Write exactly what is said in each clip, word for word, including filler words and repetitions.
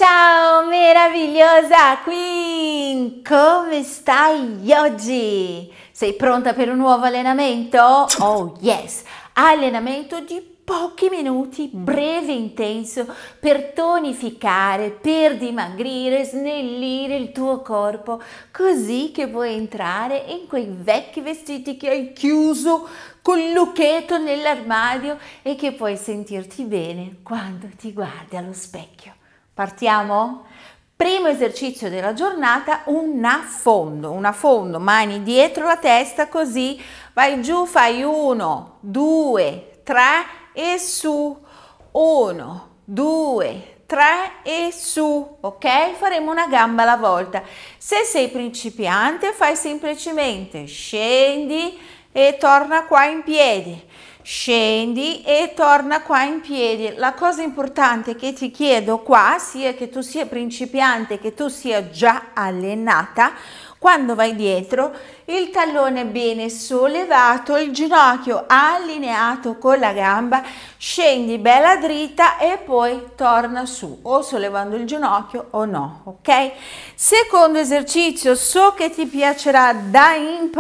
Ciao meravigliosa Queen, come stai oggi? Sei pronta per un nuovo allenamento? Oh yes, allenamento di pochi minuti, breve e intenso, per tonificare, per dimagrire, snellire il tuo corpo, così che puoi entrare in quei vecchi vestiti che hai chiuso col lucchetto nell'armadio e che puoi sentirti bene quando ti guardi allo specchio. Partiamo? Primo esercizio della giornata, un affondo, un affondo, mani dietro la testa, così vai giù, fai uno, due, tre e su, uno, due, tre e su, ok? Faremo una gamba alla volta. Se sei principiante fai semplicemente scendi e torna qua in piedi. Scendi e torna qua in piedi. La cosa importante che ti chiedo qua, sia che tu sia principiante che tu sia già allenata, quando vai dietro il tallone bene sollevato, il ginocchio allineato con la gamba, scendi bella dritta e poi torna su, o sollevando il ginocchio o no, ok? Secondo esercizio, so che ti piacerà da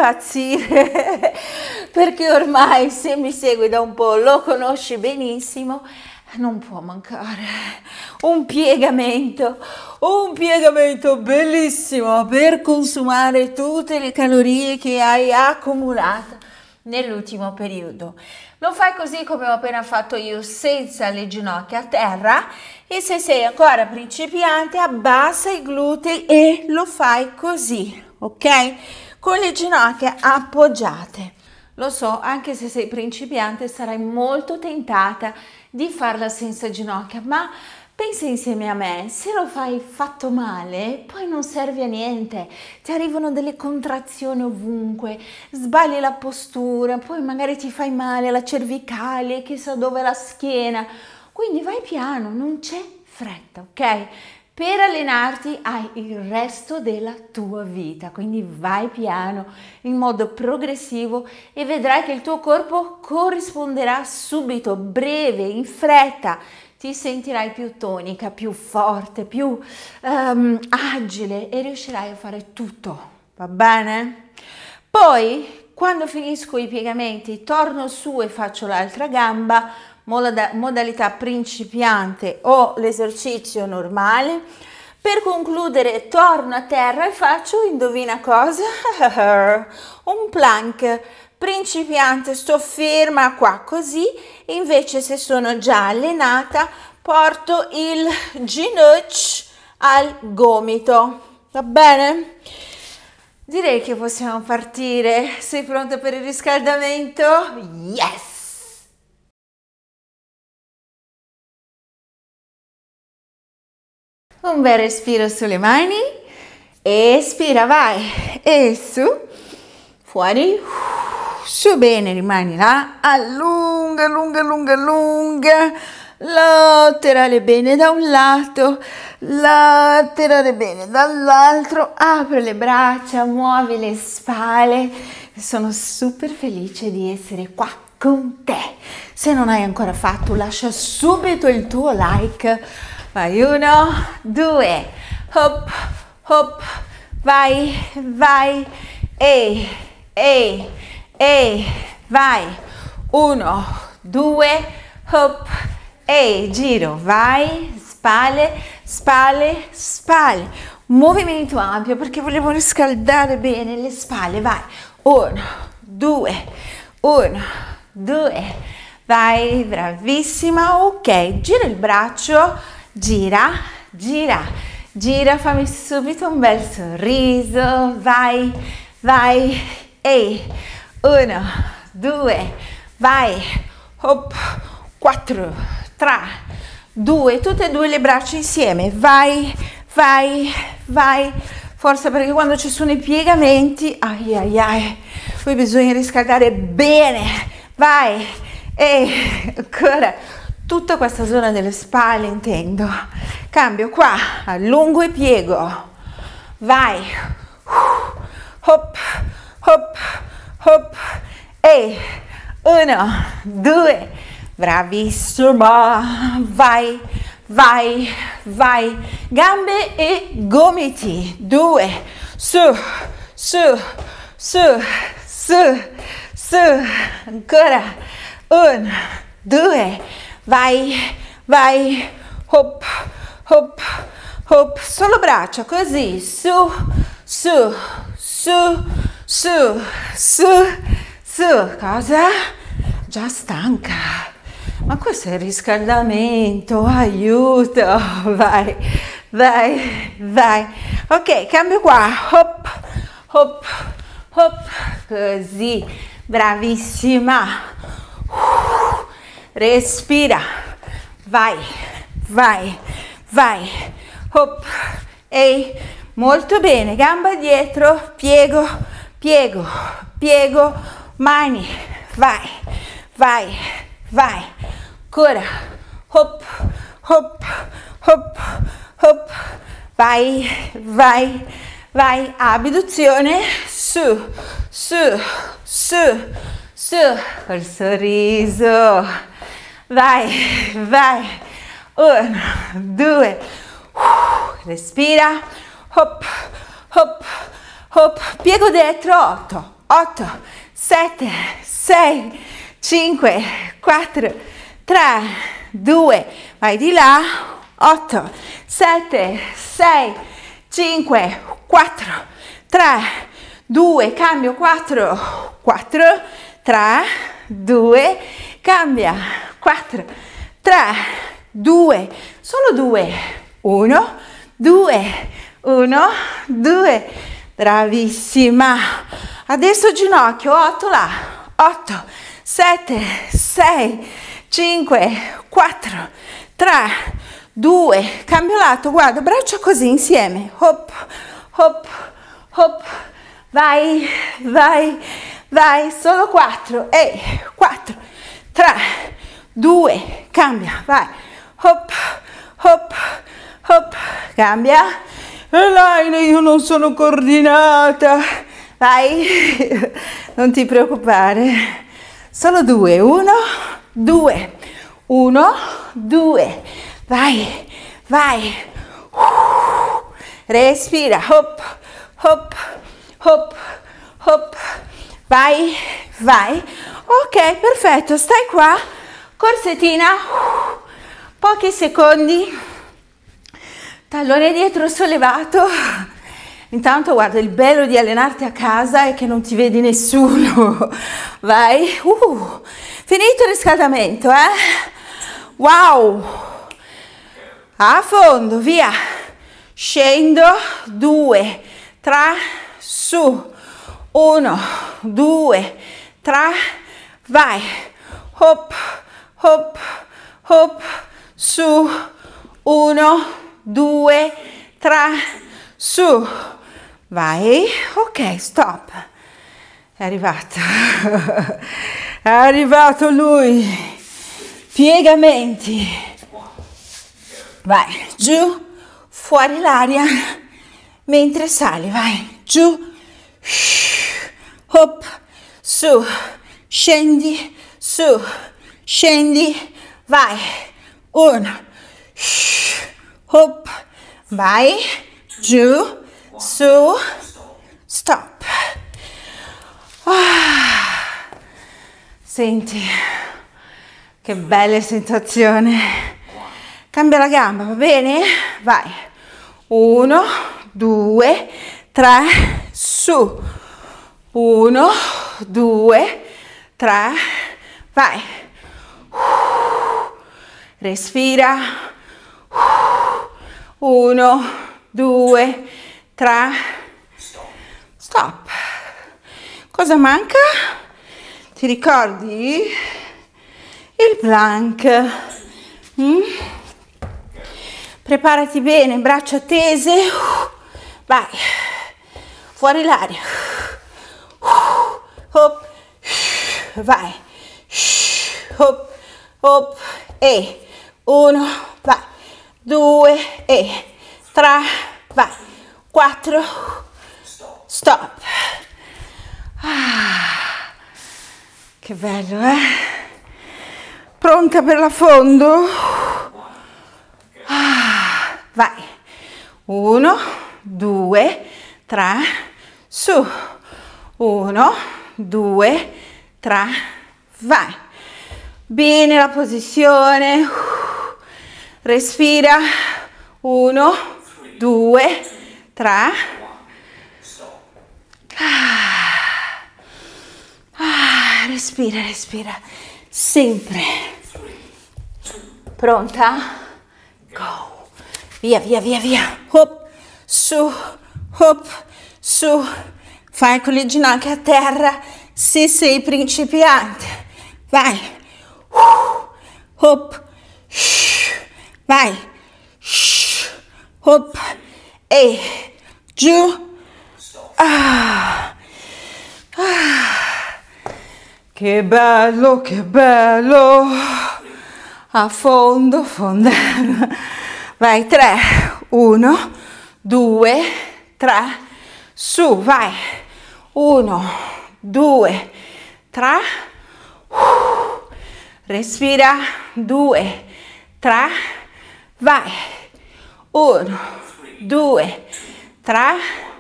impazzire perché ormai, se mi segui da un po', lo conosci benissimo. Non può mancare un piegamento, un piegamento bellissimo per consumare tutte le calorie che hai accumulato nell'ultimo periodo. Lo fai così come ho appena fatto io, senza le ginocchia a terra, e se sei ancora principiante abbassa i glutei e lo fai così, ok? Con le ginocchia appoggiate. Lo so, anche se sei principiante sarai molto tentata di farla senza ginocchia, ma pensa insieme a me, se lo fai fatto male, poi non serve a niente, ti arrivano delle contrazioni ovunque, sbagli la postura, poi magari ti fai male alla cervicale, chissà dove la schiena, quindi vai piano, non c'è fretta, ok? Per allenarti hai il resto della tua vita, quindi vai piano, in modo progressivo, e vedrai che il tuo corpo corrisponderà subito, breve, in fretta. Ti sentirai più tonica, più forte, più um, agile e riuscirai a fare tutto, va bene? Poi, quando finisco i piegamenti, torno su e faccio l'altra gamba, modalità principiante o l'esercizio normale. Per concludere torno a terra e faccio, indovina cosa? Un plank. Principiante, sto ferma qua così, invece se sono già allenata porto il ginocchio al gomito, va bene? Direi che possiamo partire. Sei pronta per il riscaldamento? Yes! Un bel respiro sulle mani, espira, vai, e su, fuori, su, bene, rimani là, allunga, allunga, allunga, allunga, laterale bene da un lato, laterale bene dall'altro, apri le braccia, muovi le spalle, sono super felice di essere qua con te. Se non hai ancora fatto, lascia subito il tuo like. Vai, uno, due, hop, hop, vai, vai, e, e, e, vai, uno, due, hop, e, giro, vai, spalle, spalle, spalle, movimento ampio perché volevo riscaldare bene le spalle, vai, uno, due, uno, due, vai, bravissima, ok, gira il braccio, gira, gira, gira, fammi subito un bel sorriso, vai, vai, e uno, due, vai, hop, quattro, tre, due, tutte e due le braccia insieme, vai, vai, vai, forza perché quando ci sono i piegamenti, ai ai ai, poi bisogna riscaldare bene, vai, e ancora, tutta questa zona delle spalle intendo, cambio qua, allungo e piego, vai, hop, hop, hop, e uno, due, bravissima, vai, vai, vai, gambe e gomiti, due, su, su, su, su, su, ancora, un, due, vai, vai, hop, hop, hop, solo braccia, così, su, su, su, su, su, su, cosa? Già stanca. Ma questo è il riscaldamento, aiuto, vai, vai, vai. Ok, cambio qua, hop, hop, hop, così, bravissima. Respira, vai, vai, vai, hop, ehi, molto bene, gamba dietro, piego, piego, piego, mani, vai, vai, vai, ancora, hop, hop, hop, hop, vai, vai, vai, abduzione, su, su, su, su, col sorriso, vai, vai, uno, due, respira, hop, hop, hop, piego dietro, otto, otto, sette, sei, cinque, quattro, tre, due, vai di là, otto, sette, sei, cinque, quattro, tre, due, cambio, quattro, quattro, tre, due, cambia, quattro, tre, due, solo due, uno, due, uno, due, bravissima, adesso ginocchio, otto là, otto, sette, sei, cinque, quattro, tre, due, cambio lato, guarda, braccia così insieme, hop, hop, hop, vai, vai, vai, solo quattro, e quattro, tre, due, cambia, vai, hop, hop, hop, cambia, Elaine, io non sono coordinata, vai, non ti preoccupare, solo due, uno, due, uno, due, vai, vai, respira, hop, hop, hop, hop, vai, vai, ok, perfetto, stai qua, corsettina, pochi secondi, tallone dietro sollevato. Intanto guarda, il bello di allenarti a casa è che non ti vedi nessuno. Vai, uh, finito il riscaldamento, eh? Wow, a fondo, via, scendo, due, tre, su, uno, due, tre, vai, hop, hop, hop, su, uno, due, tre, su, vai, ok, stop, è arrivato, è arrivato lui, piegamenti, vai, giù, fuori l'aria, mentre sali, vai, giù, hop, su, scendi, su, scendi, vai, uno, hop, vai, giù, su, stop. Ah, senti, che bella sensazione. Cambia la gamba, va bene? Vai, uno, due, tre, su, uno, due, tre, vai, respira, uno, due, tre, stop. Cosa manca? Ti ricordi? Il plank. Mm? Preparati bene, braccia tese, vai, fuori l'aria, hop, vai, hop, hop, e uno, vai, due, e tre, vai, quattro, stop. Ah, che bello, eh? Pronta per l'affondo? Ah, vai. Uno, due, tre, su. Uno, due, tre, vai. Bene la posizione. Respira. Uno, due, tre. Ah, ah, respira, respira. Sempre. Pronta? Go. Via, via, via, via. Hop, su, hop, su. Fai con le ginocchia a terra se sei principiante. Vai. Hop. Vai. Hop. E giù. Ah. Ah. Che bello, che bello. A fondo, fondo. Vai, tre. Uno, due, tre. Su, vai. Uno, due, tre. Respira. Due, tre. Vai. Uno, due, tre.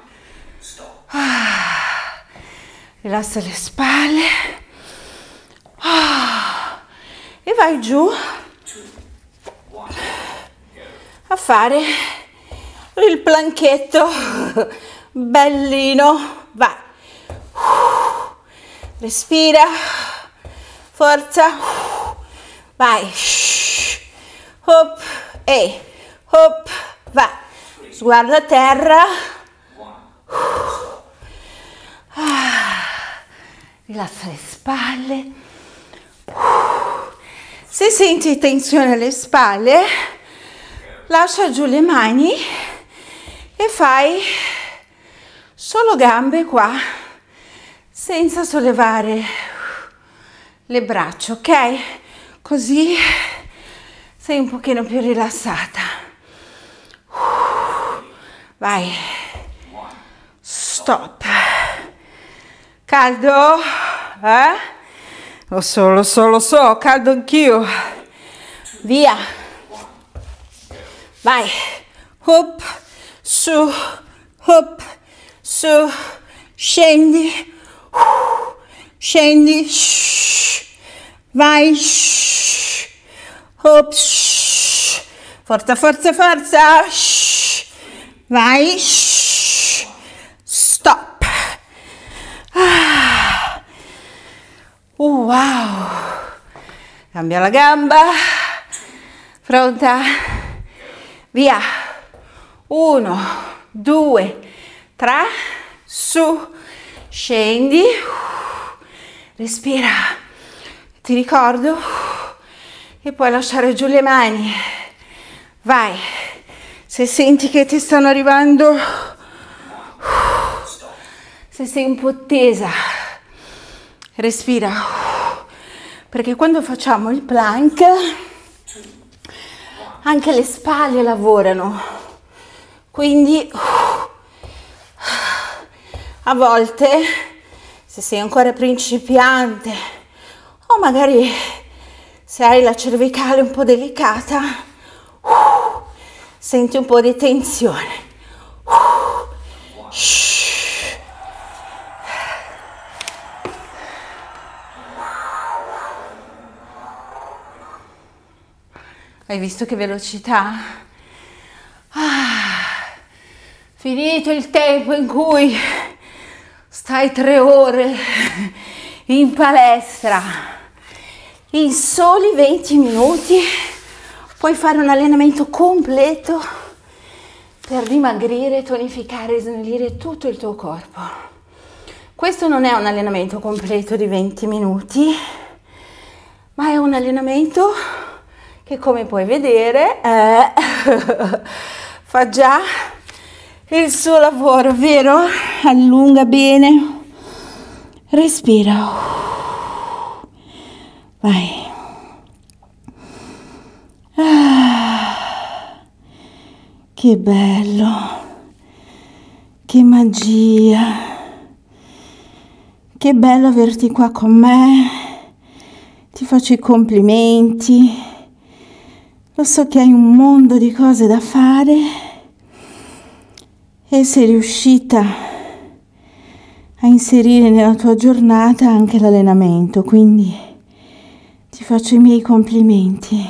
Ah. Rilassa le spalle. Ah. E vai giù a fare il planchetto bellino. Vai. Respira. Forza. Vai. Hop. E hop. Vai. Sguardo a terra. Ah. Rilassa le spalle. Se senti tensione alle spalle, lascia giù le mani e fai solo gambe qua, senza sollevare le braccia, ok? Così sei un pochino più rilassata. Vai. Stop. Caldo? Eh? Lo so, lo so, lo so, caldo anch'io. Via. Vai. Hop, su, hop, su, scendi, scendi, vai, hop, forza, forza, forza, vai, stop. Uh, wow, cambia la gamba, pronta, via, uno, due, tre, su, scendi, respira, ti ricordo che puoi lasciare giù le mani, vai, se senti che ti stanno arrivando, se sei un po' tesa, respira, perché quando facciamo il plank anche le spalle lavorano, quindi a volte se sei ancora principiante o magari se hai la cervicale un po' delicata, senti un po' di tensione. Hai visto che velocità? Ah, finito il tempo in cui stai tre ore in palestra. In soli venti minuti puoi fare un allenamento completo per dimagrire, tonificare e snellire tutto il tuo corpo. Questo non è un allenamento completo di venti minuti, ma è un allenamento che, come puoi vedere, eh, fa già il suo lavoro, vero? Allunga bene, respira, vai. Ah, che bello, che magia, che bello averti qua con me, ti faccio i complimenti. Lo so che hai un mondo di cose da fare e sei riuscita a inserire nella tua giornata anche l'allenamento, quindi ti faccio i miei complimenti.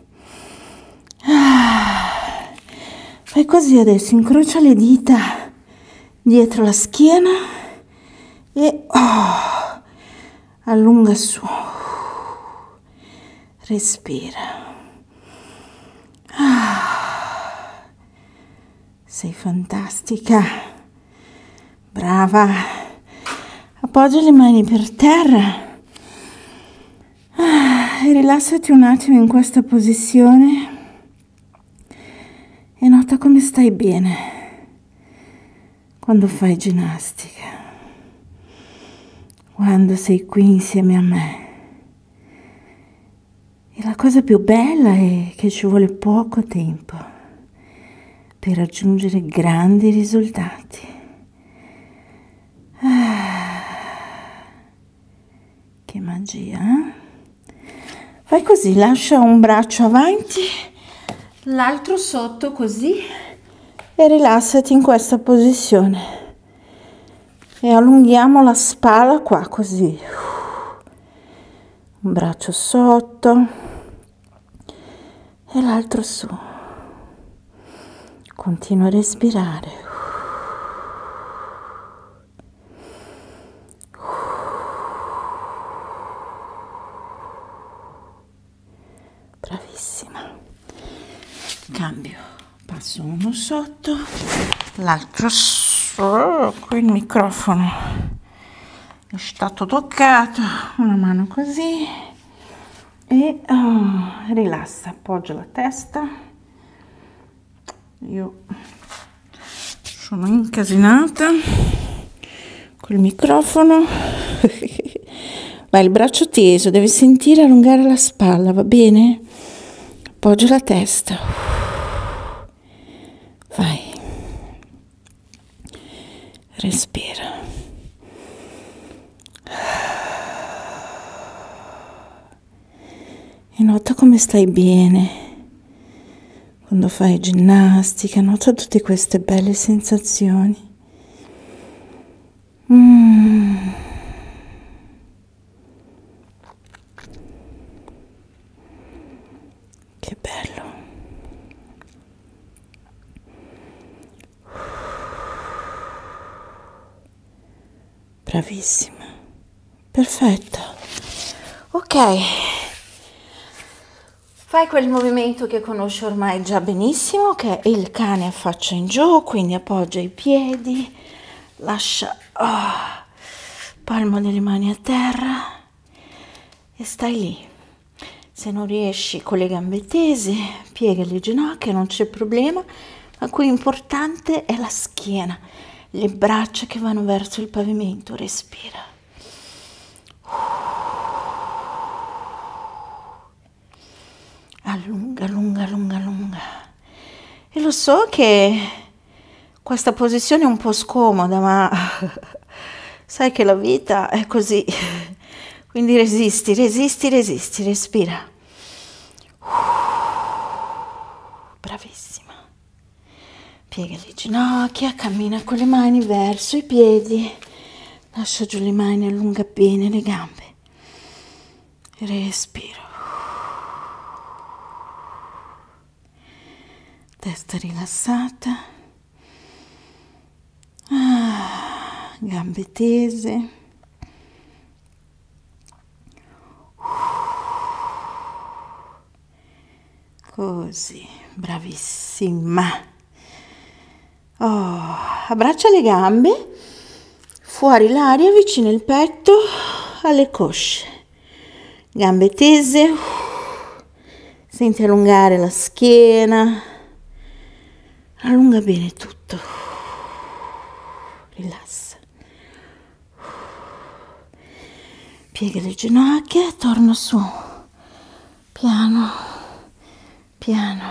Ah, fai così adesso, incrocia le dita dietro la schiena e oh, allunga su, respira. Ah, sei fantastica, brava. Appoggia le mani per terra ah, e rilassati un attimo in questa posizione e nota come stai bene quando fai ginnastica, quando sei qui insieme a me. E la cosa più bella è che ci vuole poco tempo per raggiungere grandi risultati. Ah, che magia, eh? Fai così, lascia un braccio avanti, l'altro sotto così e rilassati in questa posizione. E allunghiamo la spalla qua così. Un braccio sotto e l'altro su. Continua a respirare. Bravissima. Cambio. Passo uno sotto, l'altro su. Qui il microfono è stato toccato. Una mano così. E oh, rilassa, appoggia la testa. Io sono incasinata col microfono. Vai, il braccio teso, devi sentire allungare la spalla, va bene? Appoggia la testa. Vai. Respira. E nota come stai bene quando fai ginnastica, nota tutte queste belle sensazioni. Mm. Che bello. Bravissima. Perfetto. Ok. Fai quel movimento che conosci ormai già benissimo, che è il cane a faccia in giù, quindi appoggia i piedi, lascia oh, palmo delle mani a terra e stai lì. Se non riesci con le gambe tese, piega le ginocchia, non c'è problema, ma qui importante è la schiena, le braccia che vanno verso il pavimento, respira. Allunga, allunga, allunga, allunga. E lo so che questa posizione è un po' scomoda, ma sai che la vita è così. Quindi resisti, resisti, resisti, respira. Bravissima. Piega le ginocchia, cammina con le mani verso i piedi. Lascia giù le mani, allunga bene le gambe. Respiro. Testa rilassata, ah, gambe tese, così, bravissima. Oh, abbraccia le gambe, fuori l'aria, vicino il petto alle cosce, gambe tese, senti allungare la schiena. Allunga bene tutto, rilassa, piega le ginocchia e torna su, piano, piano.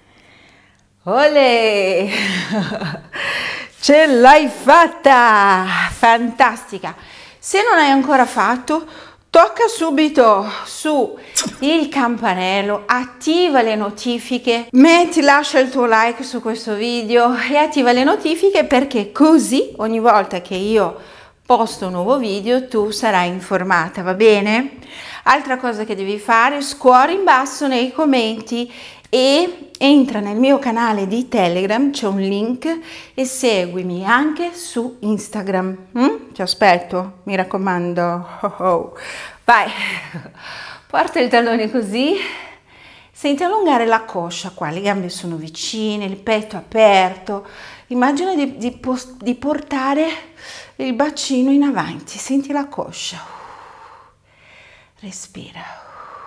Olè! Ce l'hai fatta! Fantastica! Se non hai ancora fatto, tocca subito su il campanello, attiva le notifiche, metti, lascia il tuo like su questo video e attiva le notifiche, perché così ogni volta che io posto un nuovo video tu sarai informata, va bene? Altra cosa che devi fare, scuori in basso nei commenti e entra nel mio canale di Telegram, c'è un link, e seguimi anche su Instagram. Mm? Ti aspetto, mi raccomando. Oh oh. Vai, porta il tallone così, senti allungare la coscia qua, le gambe sono vicine, il petto aperto, immagina di, di, di portare il bacino in avanti, senti la coscia, respira.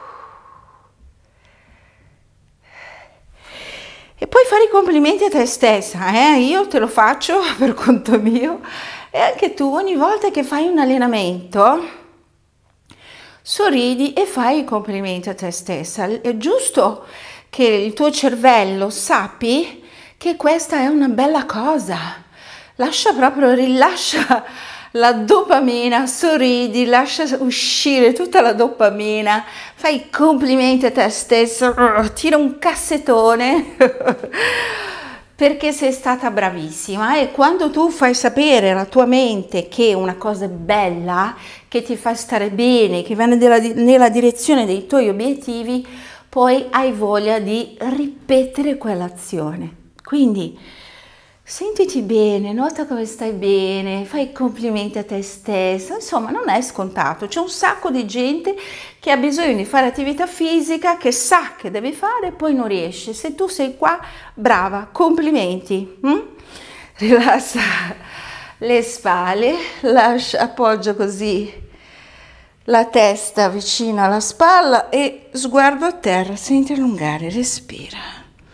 E poi fare i complimenti a te stessa, eh? Io te lo faccio per conto mio, e anche tu ogni volta che fai un allenamento sorridi e fai i complimenti a te stessa. È giusto che il tuo cervello sappi che questa è una bella cosa, lascia proprio, rilascia la dopamina, sorridi, lascia uscire tutta la dopamina, fai i complimenti a te stesso, tira un cassettone perché sei stata bravissima. E quando tu fai sapere alla tua mente che una cosa è bella, che ti fa stare bene, che va nella, nella direzione dei tuoi obiettivi, poi hai voglia di ripetere quell'azione. Quindi sentiti bene, nota come stai bene, fai i complimenti a te stessa, insomma non è scontato, c'è un sacco di gente che ha bisogno di fare attività fisica, che sa che deve fare e poi non riesce. Se tu sei qua, brava, complimenti. Mm? Rilassa le spalle, lascia, appoggia così la testa vicino alla spalla e sguardo a terra, senti allungare, respira.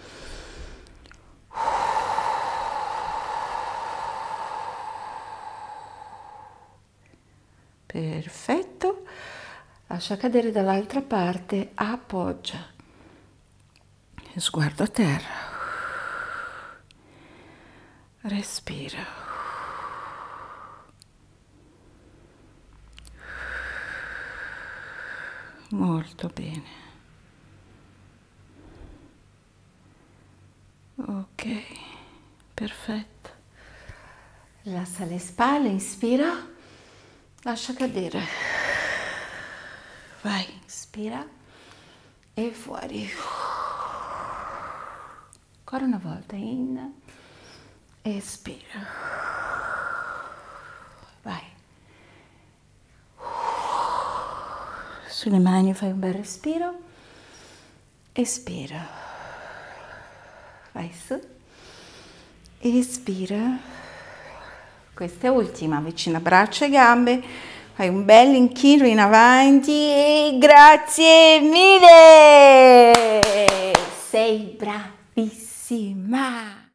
Perfetto, lascia cadere dall'altra parte, appoggia, sguardo a terra, respira. Molto bene. Ok, perfetto. Rilassa le spalle, inspira. Lascia cadere, vai, inspira e fuori, ancora una volta, in, espira, vai, sulle mani fai un bel respiro, espira, vai su, espira. Questa è ultima, vicina braccia e gambe, fai un bel inchino in avanti e grazie mille! Sei bravissima!